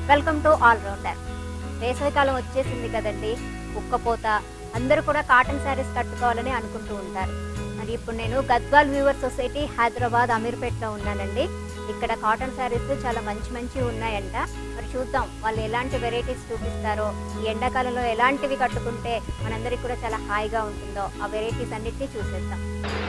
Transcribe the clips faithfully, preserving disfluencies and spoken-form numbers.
Welcome to all rounder. వేసవికాలం వచ్చేసింది కదండి, ఉక్కపోత. అందరూ కూడా కాటన్ శారీస్ కట్టుకోవాలని అనుకుంటూ ఉంటారు. మరి ఇప్పుడు నేను గద్వాల్ వ్యూవర్ సొసైటీ హైదరాబాద్ అమీర్పేటలో ఉన్నానండి. ఇక్కడ కాటన్ శారీస్ చాలా మంచి మంచి ఉన్నాయంట. మరి చూద్దాం వాళ్ళు ఎలాంటి వెరైటీస్ చూపిస్తారో, ఈ ఎండాకాలంలో ఎలాంటివి కట్టుకుంటే మనందరికి కూడా చాలా హాయిగా ఉంటుందో ఆ వెరైటీస్ అన్నిటినీ చూసేద్దాం.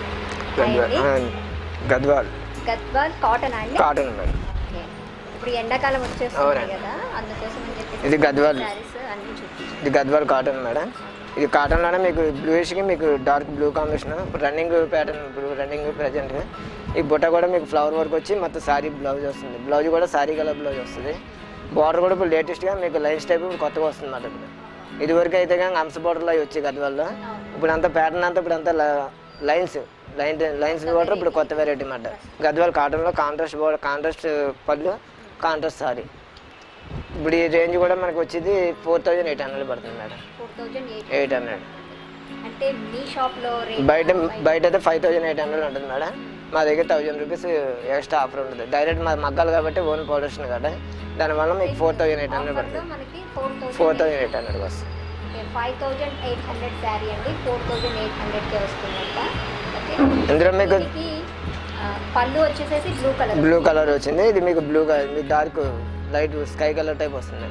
గద్వాల్ గద్వాల్ కాటన్ అండి. Cotton madam. ఇప్పుడు ఎండాకాలం వచ్చేస్తుంది కదా, అందుకోసం అని చెప్పి ఇది గద్వాల్ శారీస్ అన్ని చూపించండి. ఇది గద్వాల్ కాటన్ మేడం. ఇది కాటన్లోనే మీకు బ్లూయిష్కి మీకు dark blue combination running pattern. ఇప్పుడు రన్నింగ్ ప్రజెంట్ ఈ బుట్ట కూడా మీకు ఫ్లవర్ వర్క్ వచ్చి మొత్తం శారీ బ్లౌజ్ వస్తుంది. బ్లౌజ్ కూడా శారీ కలర్ బ్లౌజ్ వస్తుంది. బార్డర్ కూడా ఇప్పుడు లేటెస్ట్గా మీకు లైన్స్ టైప్ ఇప్పుడు కొత్తగా వస్తుంది అన్నమాట. ఇప్పుడు ఇదివరకు అయితే కానీ హంస బార్డర్లో అవి వచ్చాయి గద్వాల్లో. ఇప్పుడు అంతా ప్యాటర్న్ అంతా ఇప్పుడు అంతా లైన్స్ లైన్ లైన్స్ బార్డర్ ఇప్పుడు కొత్త వెరైటీ అన్నమాట. గద్వాల్ కాటన్లో కాంట్రాస్ట్ బార్డర్, కాంట్రాస్ట్ పళ్ళు, కాంట్రాస్ట్ సారీ. ఇప్పుడు ఈ రేంజ్ కూడా మనకు వచ్చేది ఫోర్ థౌజండ్ ఎయిట్ హండ్రెడ్ పడుతుంది మేడం. ఎయిట్ హండ్రెడ్ అంటే మీ షాప్లో బయట బయట అయితే ఫైవ్ థౌజండ్ ఎయిట్ హండ్రెడ్ ఉంటుంది మేడం. మా దగ్గర థౌజండ్ రూపీస్ ఎక్స్ట్రా ఆఫర్ ఉంటుంది. డైరెక్ట్ మా మగ్గాలు కాబట్టి ఓన్ ప్రొడక్షన్ కదా, దానివల్ల మీకు ఫోర్ థౌజండ్ ఎయిట్ హండ్రెడ్ పడుతుంది. ఫోర్ థౌజండ్ ఎయిట్ హండ్రెడ్ వస్తుంది. Five thousand eight hundred sari అండి, ఫోర్ థౌజండ్ ఎయిట్ హండ్రెడ్కే వస్తుందంట. ఇందులో మీకు పళ్ళు వచ్చేసేసి బ్లూ కలర్ బ్లూ కలర్ వచ్చింది. ఇది మీకు బ్లూ కలర్, మీకు dark light sky colour type వస్తుంది.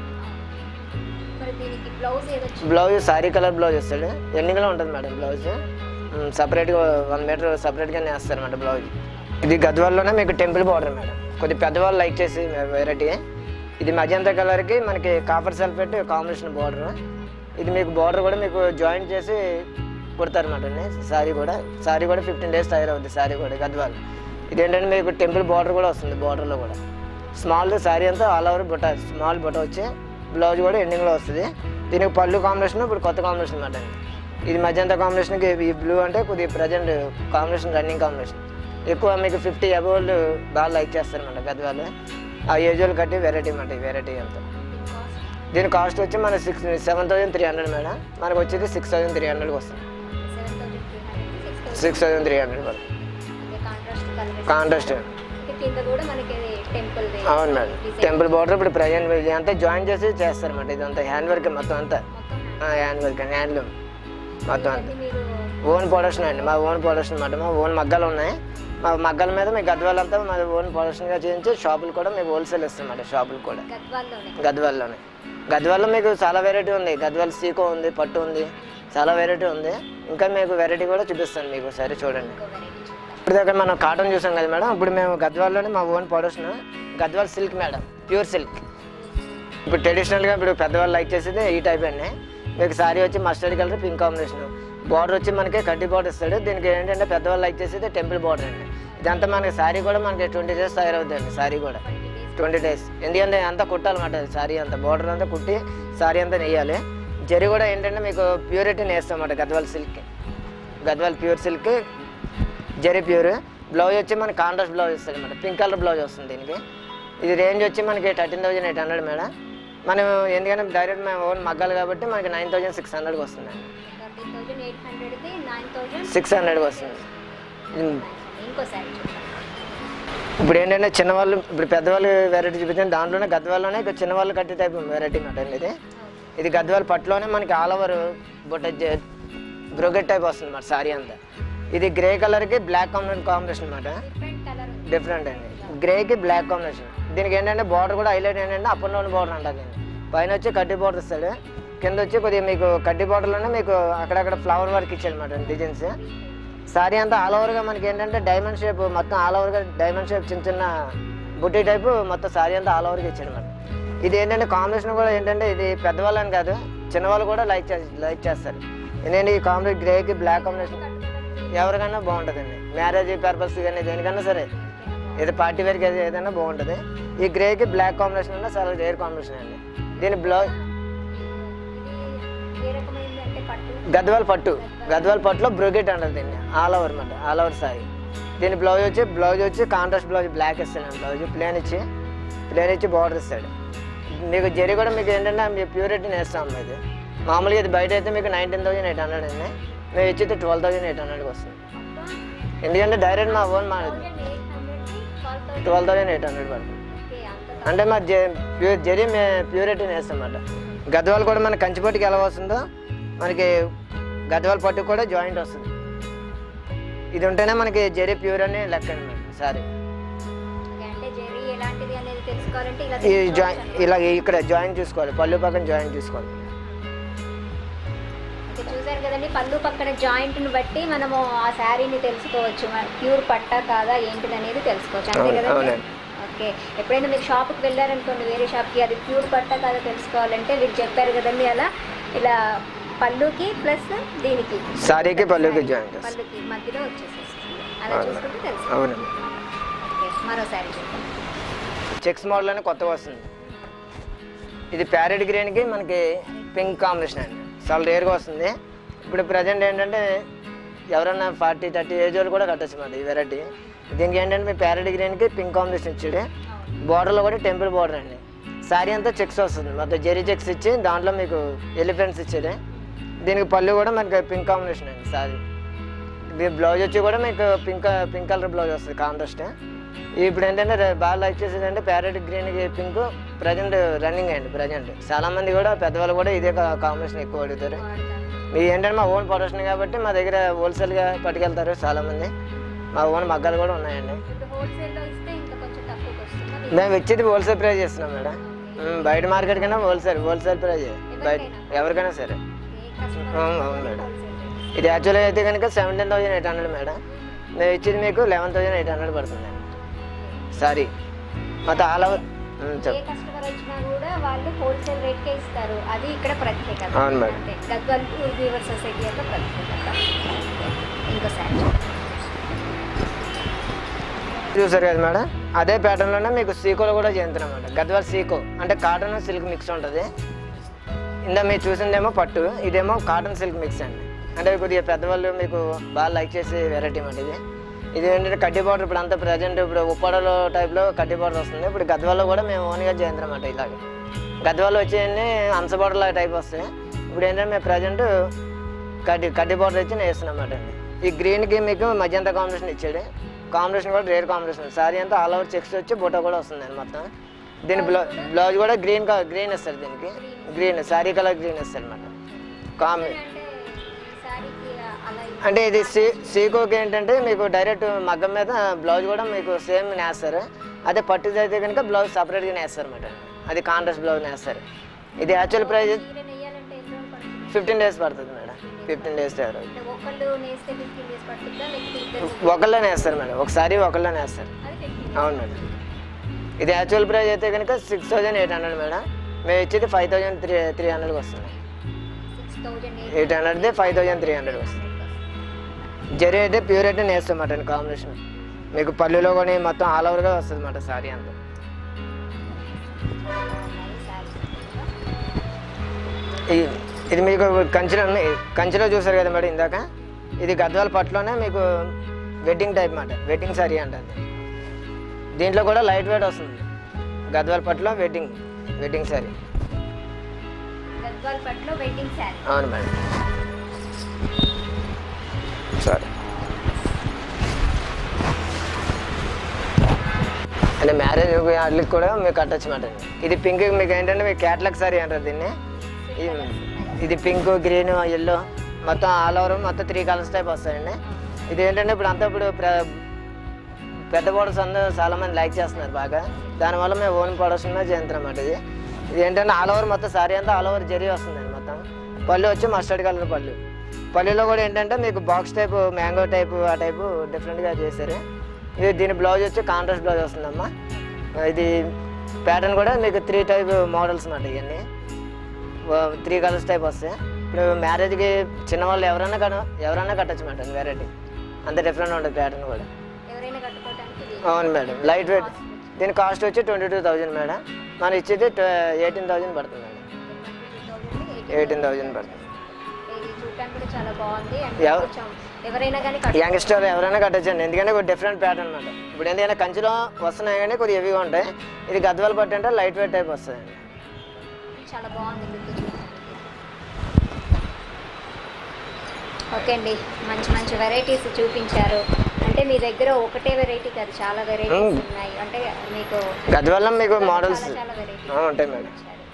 బ్లౌజ్ సారీ కలర్ బ్లౌజ్ వస్తాడు. ఎన్నికలో ఉంటుంది మేడం బ్లౌజ్. సపరేట్గా వన్ మీటర్ సపరేట్గానే వేస్తారు మేడం బ్లౌజ్. ఇది గద్వాల్లోనే మీకు టెంపుల్ బార్డర్ మేడం. కొద్ది పెద్దవాళ్ళు లైక్ చేసి వెరైటీ. ఇది మజంతా కలర్కి మనకి కాపర్ సల్ఫేట్ కాంబినేషన్ బార్డర్. ఇది మీకు బార్డర్ కూడా మీకు జాయింట్ చేసి కుడతారు అన్నమాట. శారీ కూడా శారీ కూడా ఫిఫ్టీన్ డేస్ తయారవుతుంది శారీ కూడా గద్వాల్. ఇదేంటంటే మీకు టెంపుల్ బార్డర్ కూడా వస్తుంది. బార్డర్లో కూడా స్మాల్ శారీ అంతా ఆల్ ఓవర్ బుట్ట, స్మాల్ బుట్ట వచ్చి బ్లౌజ్ కూడా ఎండింగ్లో వస్తుంది. దీనికి పళ్ళు కాంబినేషన్ ఇప్పుడు కొత్త కాంబినేషన్ అన్నమాట. ఇది మధ్యంత కాంబినేషన్కి ఈ బ్లూ అంటే కొద్దిగా ప్రజెంట్ కాంబినేషన్ రన్నింగ్ కాంబినేషన్. ఎక్కువ మీకు ఫిఫ్టీ అబవ్ వాళ్ళు బాగా లైక్ చేస్తారన్నమాట గద్వాల్. ఆ ఏజ్ వాళ్ళు కట్టి వెరైటీ అన్నమాట. ఈ వెరైటీ అంతా దీని కాస్ట్ వచ్చి మన six seven thousand three hundred madam. మనకు వచ్చేది సిక్స్ థౌసండ్ త్రీ హండ్రెడ్కి వస్తుంది. సిక్స్ థౌసండ్ త్రీ హండ్రెడ్ పడుతుంది కాంట్రాస్ట్. అవును మేడం, టెంపుల్ బార్డర్ ఇప్పుడు ప్రజెంట్ అంతా జాయిన్ చేసి చేస్తారన్నమాట. ఇదంతా హ్యాండ్ వర్క్ మొత్తం అంతా హ్యాండ్ వర్క్ హ్యాండ్లూమ్ మొత్తం అంతా ఓన్ ప్రొడక్షన్ అండి. మా ఓన్ ప్రొడక్షన్ అన్నమాట. మా ఓన్ మగ్గాలు ఉన్నాయి. మా మగ్గాల మీద మీకు గద్వాల్ అంతా మా ఓన్ ప్రొడక్షన్గా చేయించి షాపులు కూడా మీకు హోల్సేల్ ఇస్తామన్నమాట. షాపులు కూడా గద్వాల్లోనే. గద్వాల్లో మీకు చాలా వెరైటీ ఉంది. గద్వాల్ సీకో ఉంది, పట్టు ఉంది, చాలా వెరైటీ ఉంది. ఇంకా మీకు వెరైటీ కూడా చూపిస్తాను మీకు. సరే చూడండి. ఇప్పుడు దగ్గర మనం కాటన్ చూసాం కదా మేడం. ఇప్పుడు మేము గద్వాల్లోనే మా own production Gadwal silk madam, pure silk. ఇప్పుడు ట్రెడిషనల్గా ఇప్పుడు పెద్దవాళ్ళు లైక్ చేసేది ఈ టైప్ అండి. మీకు శారీ వచ్చి mustard colour pink combination. Border వచ్చి మనకి కడ్డీ బార్డర్ ఇస్తాడు. దీనికి ఏంటంటే పెద్దవాళ్ళు లైక్ చేసేది టెంపుల్ బార్డర్ అండి. ఇదంతా మనకి శారీ కూడా మనకి ట్వంటీ డేస్ తయారవుతుంది అండి. శారీ కూడా ట్వంటీ డేస్ ఎందుకంటే అంతా కుట్టాలన్నమాట. శారీ అంతా బార్డర్ అంతా కుట్టి శారీ అంతా నెయ్యాలి. జరి కూడా ఏంటంటే మీకు ప్యూరిటీని వేస్తామన్నమాట. Gadwal silk, Gadwal pure silk జరీ ప్యూర్. బ్లౌజ్ వచ్చి మనకి కాంట్రాస్ట్ బ్లౌజ్ ఇస్తుంది అన్నమాట. పింక్ కలర్ బ్లౌజ్ వస్తుంది దీనికి. ఇది రేంజ్ వచ్చి మనకి thirteen thousand eight hundred madam. మనం ఎందుకంటే డైరెక్ట్ మేము ఓన్ మగ్గాలు కాబట్టి మనకి నైన్ థౌసండ్ సిక్స్ హండ్రెడ్కి వస్తుంది. సిక్స్ హండ్రెడ్కి వస్తుంది. ఇప్పుడు ఏంటంటే చిన్నవాళ్ళు ఇప్పుడు పెద్దవాళ్ళు వెరైటీ చూపించాను. దాంట్లోనే గద్వాల్లోనే ఇక చిన్నవాళ్ళు కట్టే టైప్ వెరైటీ అన్నమాట అండి. ఇది ఇది గద్వాల్ పట్టులోనే మనకి ఆల్ ఓవర్ బుట్ట బ్రోకెట్ టైప్ వస్తుంది అన్నమాట శారీ అంతా. ఇది గ్రే కలర్కి బ్లాక్ కాంబినేషన్ కాంబినేషన్ అన్నమాట. డిఫరెంట్ అండి, గ్రేకి బ్లాక్ కాంబినేషన్. దీనికి ఏంటంటే బార్డర్ కూడా హైలైట్ ఏంటంటే అప్ అండ్ డౌన్ బార్డర్ అంటారు. పైన వచ్చి కడ్డీ బార్డర్ ఇస్తాడు, కింద వచ్చి కొద్దిగా మీకు కడ్డీ బార్డర్లోనే మీకు అక్కడక్కడ ఫ్లవర్ వర్క్ ఇచ్చాడు అన్నమాట డిజైన్స్. శారీ అంతా ఆల్ ఓవర్గా మనకి ఏంటంటే డైమండ్ షేప్ మొత్తం ఆల్ ఓవర్గా డైమండ్ షేప్ చిన్న చిన్న బుట్టి టైపు మొత్తం శారీ అంతా ఆల్ ఓవర్గా ఇచ్చాడు అన్నమాట. ఇది ఏంటంటే కాంబినేషన్ కూడా ఏంటంటే ఇది పెద్దవాళ్ళని కాదు చిన్నవాళ్ళు కూడా లైక్ చే లైక్ చేస్తారు. ఏంటంటే ఈ కాంబినేషన్ గ్రేకి బ్లాక్ కాంబినేషన్ ఎవరికైనా బాగుంటుందండి. మ్యారేజ్ పర్పస్ కానీ దేనికన్నా సరే, ఏదో పార్టీ వేర్కి అది ఏదైనా బాగుంటుంది. ఈ గ్రేకి బ్లాక్ కాంబినేషన్ అన్నా చాలా రేర్ కాంబినేషన్ అండి. దీని బ్లౌజ్ గద్వాల్ పట్టు, గద్వాల్ పట్టులో బ్రోకెట్ అంటారు దీన్ని. ఆల్ ఓవర్ అన్నమాట, ఆల్ ఓవర్ సారీ. దీని బ్లౌజ్ వచ్చి బ్లౌజ్ వచ్చి కాంట్రాస్ట్ బ్లౌజ్ బ్లాక్ ఇస్తాడు. బ్లౌజ్ ప్లేన్ ఇచ్చి ప్లేన్ ఇచ్చి బార్డర్ ఇస్తాడు. మీకు జరి కూడా మీకు ఏంటంటే మీకు ప్యూరిటీని వేస్తాం. ఇది మామూలుగా ఇది బయట అయితే మీకు నైన్టీన్ థౌసండ్ ఎయిట్ హండ్రెడ్ అండి. మేము ఇచ్చితే ట్వెల్వ్ థౌసండ్ ఎయిట్ హండ్రెడ్కి వస్తుంది. ఎందుకంటే డైరెక్ట్ మా ఓన్ మా ట్వెల్వ్ థౌసండ్ ఎయిట్ హండ్రెడ్ పడుతుంది. అంటే మా ప్యూర్ జరీ ప్యూరిటీ వేస్తాం అన్నమాట. గద్వాలు కూడా మన కంచిపట్టుకి ఎలా వస్తుందో మనకి గద్వాల పట్టు కూడా జాయింట్ వస్తుంది. ఇది ఉంటేనే మనకి జరీ ప్యూర్ అని లెక్క అనమాట. సారీ ఈ జాయిన్ ఇలా ఇక్కడ జాయిన్ చూసుకోవాలి, పళ్ళు పక్కన జాయిన్ చూసుకోవాలి. చూసారు కదండి, పళ్ళు పక్కన జాయింట్ని బట్టి మనము ఆ శారీని తెలుసుకోవచ్చు, ప్యూర్ పట్టా కాదా ఏంటిది అనేది తెలుసుకోవచ్చు. అంతే కదండి. ఓకే, ఎప్పుడైనా మీరు షాప్కి వెళ్ళారనుకోండి, వేరే షాప్కి అది ప్యూర్ పట్టా కాదా తెలుసుకోవాలంటే మీరు చెప్పారు కదండి, అలా ఇలా పళ్ళుకి ప్లస్ దీనికి సారీకి పళ్ళుకి జాయిన్ పళ్ళుకి మధ్యలో వచ్చేసేస్తుంది. అలా చూసుకుంటే తెలుసు. అవునండి. ఓకే, మరో శారీ చూద్దాం. చెక్స్ మోడల్ అని కొత్తగా వస్తుంది. ఇది ప్యారెట్ గ్రీన్కి మనకి పింక్ కాంబినేషన్ అండి, చాలా రేర్గా వస్తుంది. ఇప్పుడు ప్రజెంట్ ఏంటంటే ఎవరన్నా ఫార్టీ థర్టీ ఏజ్ వాళ్ళు కూడా కట్టచ్చు మాట ఈ వెరైటీ. దీనికి ఏంటంటే మీ ప్యారెట్ గ్రీన్కి పింక్ కాంబినేషన్ ఇచ్చాడు, బార్డర్లో కూడా టెంపుల్ బార్డర్ అండి. శారీ అంతా చెక్స్ వస్తుంది, మొత్తం జెరీ చెక్స్ ఇచ్చి దాంట్లో మీకు ఎలిఫెంట్స్ ఇచ్చాడు. దీనికి పళ్ళు కూడా మనకి పింక్ కాంబినేషన్ అండి. శారీ బ్లౌజ్ వచ్చి కూడా మీకు పింక్ పింక్ కలర్ బ్లౌజ్ వస్తుంది కాంట్రాస్ట్. ఇప్పుడు ఏంటంటే బాగా లైక్ చేసేది అంటే ప్యారెట్ గ్రీన్కి పింక్ ప్రజెంట్ రన్నింగ్ అండి. ప్రజెంట్ చాలామంది కూడా పెద్దవాళ్ళు కూడా ఇదే కాంబినేషన్ ఎక్కువ అడుగుతారు. ఇది ఏంటంటే మా ఓన్ ప్రొడక్షన్ కాబట్టి మా దగ్గర హోల్సేల్గా పట్టుకెళ్తారు చాలామంది. మా ఓన్ మగ్గాలు కూడా ఉన్నాయండి. మేము ఇచ్చేది హోల్సేల్ ప్రైస్ చేస్తున్నాం మేడం. బయట మార్కెట్ కన్నా హోల్సేల్ హోల్సేల్ ప్రైజ్ బయట ఎవరికైనా సరే. అవును మేడం. ఇది యాక్చువల్గా అయితే కనుక సెవెంటీన్ థౌసండ్ ఎయిట్ హండ్రెడ్ మేడం. మేము ఇచ్చేది మీకు లెవెన్ థౌసండ్ ఎయిట్ హండ్రెడ్ పడుతుంది సారీ. మొత్తం ఆల్ ఓవర్ కస్టమర్ వచ్చినా కూడా వాళ్ళు హోల్సేల్ రేట్కే ఇస్తారు, అది ఇక్కడ ప్రత్యేకత. అవును మేడం. గద్వాల్ వీవర్ సొసైటీ యొక్క ప్రత్యేకత. ఇంకోసారి చూసారు కదా మేడం, అదే ప్యాటర్న్లోనే మీకు సీకోలో కూడా చేస్తున్నాం అన్నమాట. గద్వాల్ సీకో అంటే కాటన్ సిల్క్ మిక్స్ ఉంటుంది. ఇందా మీరు చూసిందేమో పట్టు, ఇదేమో కాటన్ సిల్క్ మిక్స్ అండి. అంటే కొద్దిగా పెద్దవాళ్ళు మీకు బాగా లైక్ చేసే వెరైటీ అన్నమాట ఇది. ఇది ఏంటంటే కడ్డీ బార్డర్ ఇప్పుడు అంతా ప్రజెంట్ ఇప్పుడు ఉప్పాడలో టైప్లో కడ్డీ బార్డర్ వస్తుంది. ఇప్పుడు గద్వాల్లో కూడా మేము ఓన్గా చేయండి అన్నమాట. ఇలాగ గద్వాల్లో వచ్చేవన్నీ అంశ బార్డర్ లాగా టైప్ వస్తాయి. ఇప్పుడు ఏంటంటే మేము ప్రజెంట్ కడ్డీ కడ్డీ బార్డర్ వచ్చి నేస్తున్నాం అన్నమాట అండి. ఈ గ్రీన్కి మీకు మధ్యంతా కాంబినేషన్ ఇచ్చాడు, కాంబినేషన్ కూడా రేర్ కాంబినేషన్. సారీ అంతా ఆల్ ఓవర్ చెక్స్ వచ్చి బుట్ట కూడా వస్తుందండి మొత్తం. దీని బ్లౌ బ్లౌజ్ కూడా గ్రీన్ గ్రీన్ ఇస్తారు, దీనికి గ్రీన్ సారీ కలర్ గ్రీన్ ఇస్తారు అన్నమాట. కాంబి అంటే ఇది సీ సీకోకి ఏంటంటే మీకు డైరెక్ట్ మగ్గం మీద బ్లౌజ్ కూడా మీకు సేమ్ నేస్తారు. అదే పట్టు అయితే కనుక బ్లౌజ్ సపరేట్గా నేస్తారు అన్నమాట. అది కాంట్రాస్ట్ బ్లౌజ్ నేస్తారు. ఇది యాక్చువల్ ప్రైస్ ఫిఫ్టీన్ డేస్ పడుతుంది మేడం. ఫిఫ్టీన్ డేస్ ఒకళ్ళే నేస్తారు మేడం, ఒకసారి ఒకళ్ళే నేస్తారు. అవును మేడం. ఇది యాక్చువల్ ప్రైస్ అయితే కనుక సిక్స్ థౌజండ్ ఎయిట్ హండ్రెడ్ మేడం. మేము ఇచ్చేది ఫైవ్ థౌజండ్ త్రీ త్రీ హండ్రెడ్కి వస్తుంది. ఎయిట్ హండ్రెడ్ది ఫైవ్ థౌజండ్ త్రీ హండ్రెడ్ వస్తుంది. జరీ అయితే ప్యూర్ అయితే నేస్తాం అన్నమాట కాంబినేషన్. మీకు పళ్ళులో కూడా మొత్తం ఆల్ ఓవర్గా వస్తుంది అన్నమాట సారీ అంతా. ఇది మీకు కంచిలో కంచిలో చూసారు కదా మేడం ఇందాక, ఇది గద్వాల పట్టులోనే మీకు వెడ్డింగ్ టైప్ అన్నమాట. వెడ్డింగ్ సారీ అంటుంది. దీంట్లో కూడా లైట్ వెయిట్ వస్తుంది. గద్వాల పట్టులో వెడ్డింగ్ వెడ్డింగ్ సారీ. అవును మేడం. సారీ అంటే మ్యారేజ్ వాటికి కూడా మీకు కట్టచ్చు మాట. ఇది పింక్ మీకు ఏంటంటే మీకు క్యాట్లాగ్ సారీ అంటారు దీన్ని. ఇది పింక్ గ్రీన్ ఎల్లో మొత్తం ఆల్ ఓవర్ మొత్తం త్రీ కలర్స్ టైప్ వస్తాయండి. ఇది ఏంటంటే ఇప్పుడు అంతా ఇప్పుడు పెద్ద బోర్డర్స్ అందరూ చాలామంది లైక్ చేస్తున్నారు బాగా, దానివల్ల మేము ఓన్ ప్రొడక్షన్ మీద చేస్తున్నాం అన్నమాట. ఇది ఇది ఏంటంటే ఆల్ ఓవర్ మొత్తం సారీ అంతా ఆల్ ఓవర్ జరీ వస్తుందండి మొత్తం. పళ్ళు వచ్చి మస్టర్డ్ కలర్ పళ్ళు. పళ్ళులో కూడా ఏంటంటే మీకు బాక్స్ టైపు మ్యాంగో టైపు ఆ టైపు డిఫరెంట్గా చేశారు. ఇది దీని బ్లౌజ్ వచ్చి కాంట్రాస్ట్ బ్లౌజ్ వస్తుందమ్మా. ఇది ప్యాటర్న్ కూడా మీకు త్రీ టైప్ మోడల్స్ అన్నమాట. ఇవన్నీ త్రీ కలర్స్ టైప్ వస్తాయి. ఇప్పుడు మ్యారేజ్కి చిన్నవాళ్ళు ఎవరైనా కడ ఎవరైనా కట్టచ్చు మేడం. వెరైటీ అంత డిఫరెంట్ ఉంటుంది ప్యాటర్న్ కూడా. అవును మేడం. Light weight. దీని కాస్ట్ వచ్చి ట్వంటీ టూ థౌజండ్ మేడం. మనం ఇచ్చేది ఎయిటీన్ థౌజండ్ పడుతుంది మేడం. ఎయిటీన్ థౌజండ్ పడుతుంది. యంగ్స్టర్ ఎవరైనా కట్టచ్చండి, ఎందుకంటే ఒక డిఫరెంట్ ప్యాటర్న్ అనమాట. ఇప్పుడు ఎందుకంటే కంచిలో వస్తున్నాయి కానీ కొద్దిగా హెవీగా ఉంటాయి. ఇది గద్వాల పట్టు అంటే లైట్ వెయిట్ టైప్ వస్తుందండి. చాలా బాగుంది. ఓకే అండి, మంచి మంచి వెరైటీస్ చూపించారు. అంటే అంటే మీ దగ్గర ఒకటే వెరైటీ కాదు, చాలా వెరైటీస్ ఉన్నాయి. అంటే మీకు గద్వాల్లో మీకు మోడల్స్ చాలా వెరైటీ ఉంటాయి మేడం.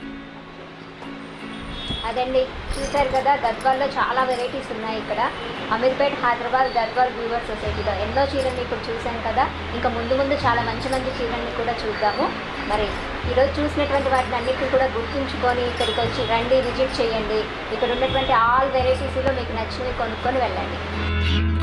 అదండి, చూసారు కదా, గద్వాల్లో చాలా వెరైటీస్ ఉన్నాయి. ఇక్కడ అమీర్పేట్ హైదరాబాద్ గద్వాల్ వ్యూవర్ సొసైటీలో ఎన్నో చీరల్ని ఇప్పుడు చూసాం కదా. ఇంకా ముందు ముందు చాలా మంచి మంచి చీరల్ని కూడా చూద్దాము. మరి ఈరోజు చూసినటువంటి వాటిని అన్నిటిని కూడా గుర్తుంచుకొని ఇక్కడికి వచ్చి రండి, విజిట్ చేయండి. ఇక్కడ ఉన్నటువంటి ఆల్ వెరైటీస్లో మీకు నచ్చినవి కొనుక్కొని వెళ్ళండి.